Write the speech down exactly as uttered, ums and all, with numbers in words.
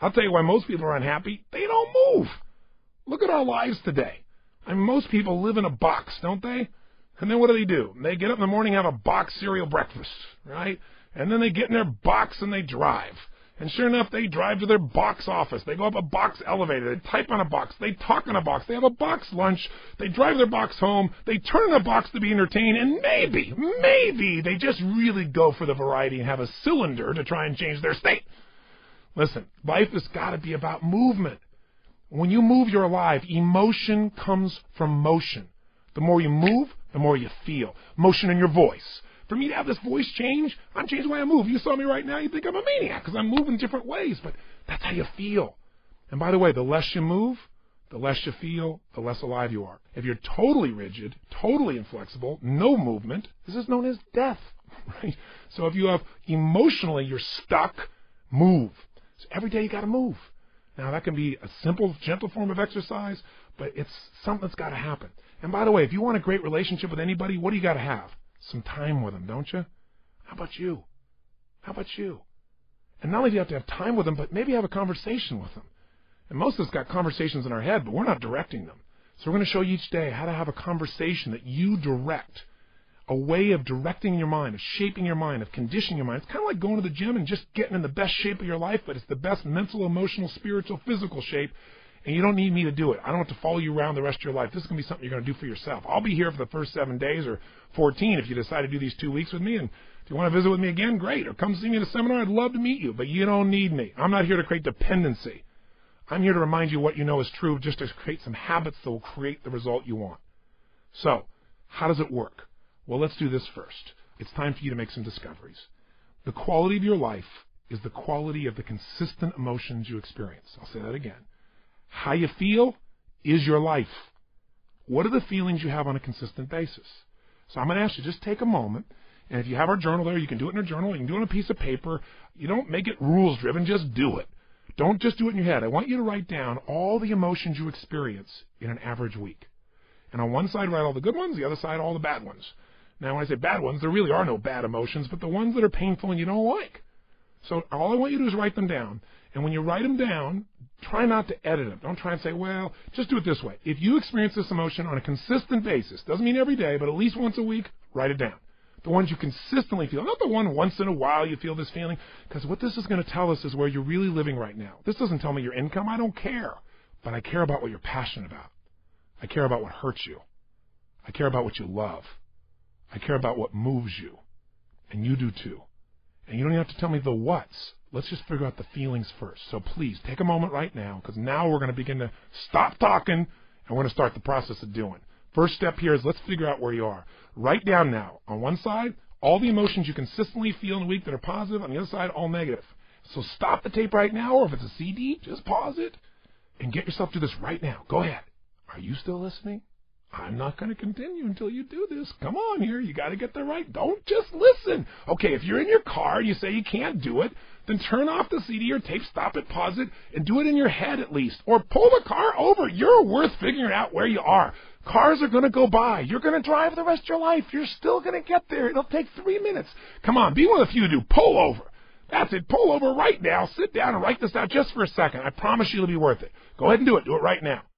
I'll tell you why most people are unhappy. They don't move. Look at our lives today. I mean, most people live in a box, don't they? And then what do they do? They get up in the morning, have a box cereal breakfast, right? And then they get in their box and they drive. And sure enough, they drive to their box office. They go up a box elevator. They type on a box. They talk on a box. They have a box lunch. They drive their box home. They turn on a box to be entertained. And maybe, maybe they just really go for the variety and have a cylinder to try and change their state. Listen, life has got to be about movement. When you move, you're alive. Emotion comes from motion. The more you move, the more you feel. Motion in your voice. For me to have this voice change, I'm changing the way I move. You saw me right now, you think I'm a maniac because I'm moving different ways, but that's how you feel. And by the way, the less you move, the less you feel, the less alive you are. If you're totally rigid, totally inflexible, no movement, this is known as death, right? So if you have emotionally, you're stuck, move. So every day you got to move. Now that can be a simple, gentle form of exercise, but it's something that's got to happen. And by the way, if you want a great relationship with anybody, what do you got to have? Some time with them, don't you? How about you? How about you? And not only do you have to have time with them, but maybe have a conversation with them. And most of us got conversations in our head, but we're not directing them. So we're going to show you each day how to have a conversation that you direct, a way of directing your mind, of shaping your mind, of conditioning your mind. It's kind of like going to the gym and just getting in the best shape of your life, but it's the best mental, emotional, spiritual, physical shape. And you don't need me to do it. I don't have to follow you around the rest of your life. This is going to be something you're going to do for yourself. I'll be here for the first seven days or fourteen if you decide to do these two weeks with me. And if you want to visit with me again, great. Or come see me at a seminar. I'd love to meet you. But you don't need me. I'm not here to create dependency. I'm here to remind you what you know is true, just to create some habits that will create the result you want. So how does it work? Well, let's do this first. It's time for you to make some discoveries. The quality of your life is the quality of the consistent emotions you experience. I'll say that again. How you feel is your life. What are the feelings you have on a consistent basis? So I'm going to ask you, just take a moment, and if you have our journal there, you can do it in a journal, you can do it on a piece of paper. You don't make it rules-driven, just do it. Don't just do it in your head. I want you to write down all the emotions you experience in an average week. And on one side, write all the good ones, the other side, all the bad ones. Now, when I say bad ones, there really are no bad emotions, but the ones that are painful and you don't like. So all I want you to do is write them down. And when you write them down, try not to edit them. Don't try and say, well, just do it this way. If you experience this emotion on a consistent basis, doesn't mean every day, but at least once a week, write it down. The ones you consistently feel, not the one once in a while you feel this feeling, because what this is going to tell us is where you're really living right now. This doesn't tell me your income. I don't care. But I care about what you're passionate about. I care about what hurts you. I care about what you love. I care about what moves you. And you do too. And you don't even have to tell me the what's. Let's just figure out the feelings first. So please, take a moment right now, because now we're going to begin to stop talking, and we're going to start the process of doing. First step here is let's figure out where you are. Write down now, on one side, all the emotions you consistently feel in a week that are positive. On the other side, all negative. So stop the tape right now, or if it's a C D, just pause it and get yourself to this right now. Go ahead. Are you still listening? I'm not going to continue until you do this. Come on here. You got to get there right. Don't just listen. Okay, if you're in your car and you say you can't do it, then turn off the C D or tape, stop it, pause it, and do it in your head at least. Or pull the car over. You're worth figuring out where you are. Cars are going to go by. You're going to drive the rest of your life. You're still going to get there. It'll take three minutes. Come on, be one of the few to do. Pull over. That's it. Pull over right now. Sit down and write this out just for a second. I promise you it'll be worth it. Go ahead and do it. Do it right now.